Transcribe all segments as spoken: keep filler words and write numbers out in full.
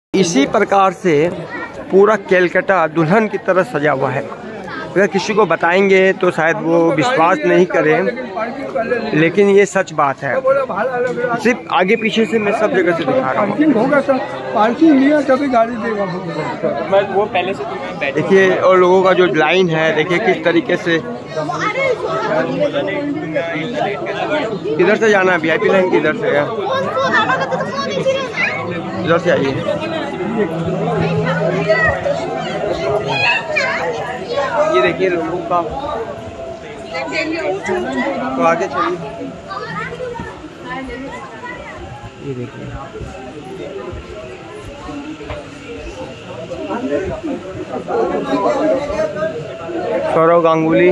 इसी प्रकार से पूरा कैलकाटा दुल्हन की तरह सजा हुआ है। अगर किसी को बताएंगे तो शायद वो विश्वास नहीं करें, लेकिन ये सच बात है। सिर्फ आगे पीछे से मैं सब जगह से दिखा रहा हूँ। होगा सर, पार्किंग लिया तभी गाड़ी देगा वो पहले से। देखिए, और लोगों का जो लाइन है देखिए किस तरीके से। किधर से जाना है? वीआईपी लाइन किधर से है? इधर से आइए। ये देखिए लोगों का, तो आगे चलिए। ये देखिए सौरव गांगुली।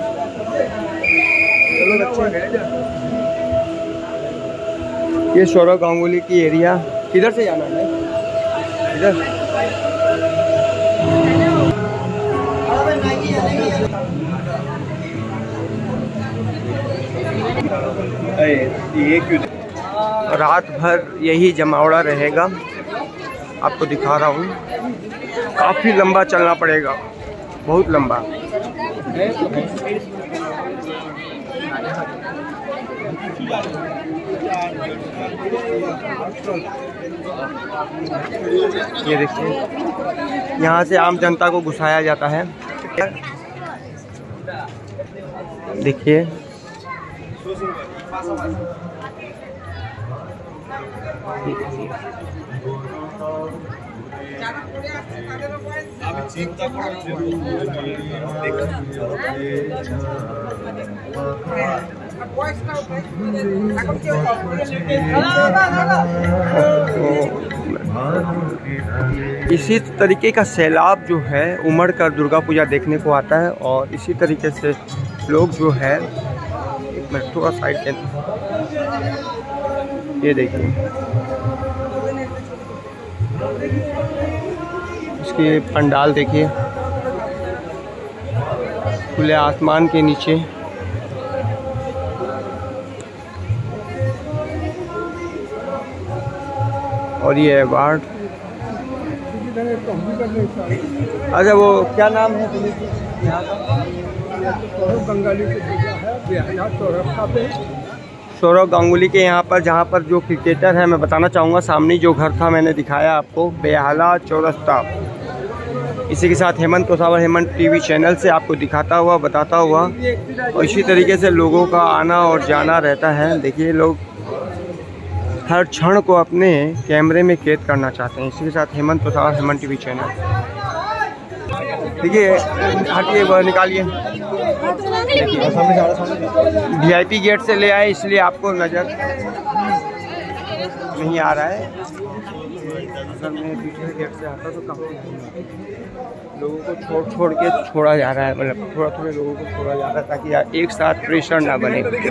ये सौरव गांगुली की एरिया। किधर से जाना है? इधर। ये क्यों? रात भर यही जमावड़ा रहेगा। आपको दिखा रहा हूँ, काफी लंबा चलना पड़ेगा, बहुत लंबा। ये देखिए, यहाँ से आम जनता को घुसाया जाता है। देखिए इसी तरीके का सैलाब जो है उमड़ कर दुर्गा पूजा देखने को आता है। और इसी तरीके से लोग जो है, एक मिनट थोड़ा साइड के, ये देखिए इसके पंडाल देखिए, खुले आसमान के नीचे। और ये अवार्ड, अच्छा वो क्या नाम है यहाँ का? सौरव गांगुली के यहाँ पर, जहाँ पर जो क्रिकेटर है, मैं बताना चाहूँगा सामने जो घर था मैंने दिखाया आपको, बेहाला चौरस्ता। इसी के साथ हेमंत तोसावर हेमंत टीवी चैनल से आपको दिखाता हुआ बताता हुआ, और इसी तरीके से लोगों का आना और जाना रहता है। देखिए लोग हर क्षण को अपने कैमरे में कैद करना चाहते हैं। इसी के साथ हेमंत तोसावर हेमंत टीवी चैनल। देखिए हटिए, वह निकालिए। वीआईपी गेट से ले आए इसलिए आपको नज़र नहीं आ रहा है। अगर मैं दूसरे गेट से आता तो काफ़ी लोगों को छोड़ छोड़ के छोड़ा जा रहा है, मतलब थोड़ा थोड़ा लोगों को छोड़ा जा रहा है ताकि एक साथ प्रेशर ना बने।